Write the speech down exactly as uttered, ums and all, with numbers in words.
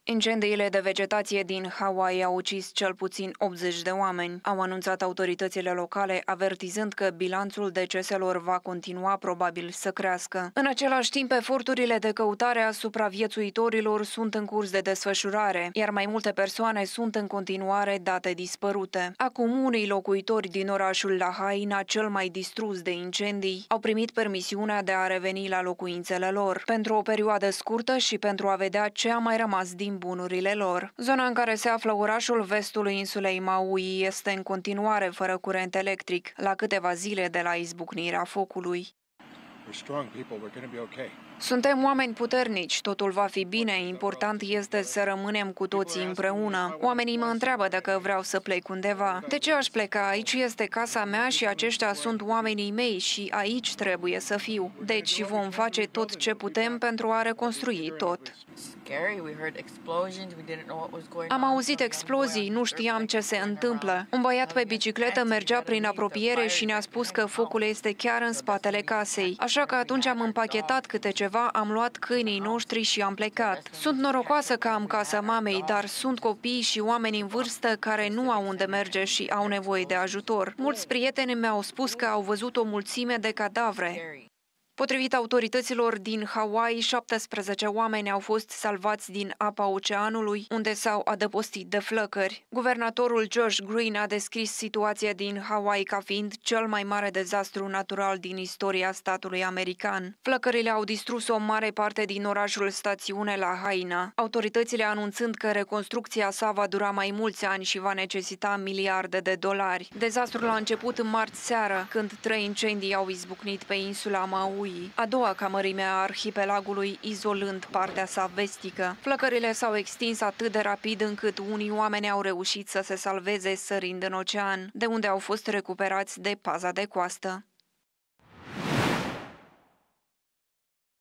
Incendiile de vegetație din Hawaii au ucis cel puțin optzeci de oameni, au anunțat autoritățile locale, avertizând că bilanțul deceselor va continua probabil să crească. În același timp, eforturile de căutare a supraviețuitorilor sunt în curs de desfășurare, iar mai multe persoane sunt în continuare date dispărute. Acum, unii locuitori din orașul Lahaina, cel mai distrus de incendii, au primit permisiunea de a reveni la locuințele lor, pentru o perioadă scurtă și pentru a vedea ce a mai rămas din bunurile lor. Zona în care se află orașul vestului insulei Maui este în continuare fără curent electric, la câteva zile de la izbucnirea focului. Suntem oameni puternici, totul va fi bine, important este să rămânem cu toții împreună. Oamenii mă întreabă dacă vreau să plec undeva. De ce aș pleca? Aici este casa mea și aceștia sunt oamenii mei și aici trebuie să fiu. Deci vom face tot ce putem pentru a reconstrui tot. Am auzit explozii, nu știam ce se întâmplă. Un băiat pe bicicletă mergea prin apropiere și ne-a spus că focul este chiar în spatele casei. Așa că atunci am împachetat câte ceva, am luat câinii noștri și am plecat. Sunt norocoasă că am casa mamei, dar sunt copii și oameni în vârstă care nu au unde merge și au nevoie de ajutor. Mulți prieteni mi-au spus că au văzut o mulțime de cadavre. Potrivit autorităților din Hawaii, șaptesprezece oameni au fost salvați din apa oceanului, unde s-au adăpostit de flăcări. Guvernatorul Josh Green a descris situația din Hawaii ca fiind cel mai mare dezastru natural din istoria statului american. Flăcările au distrus o mare parte din orașul stațiune Lahaina, autoritățile anunțând că reconstrucția sa va dura mai mulți ani și va necesita miliarde de dolari. Dezastrul a început în marți seară, când trei incendii au izbucnit pe insula Maui, a doua ca mărime a arhipelagului, izolând partea sa vestică. Flăcările s-au extins atât de rapid încât unii oameni au reușit să se salveze sărind în ocean, de unde au fost recuperați de paza de coastă.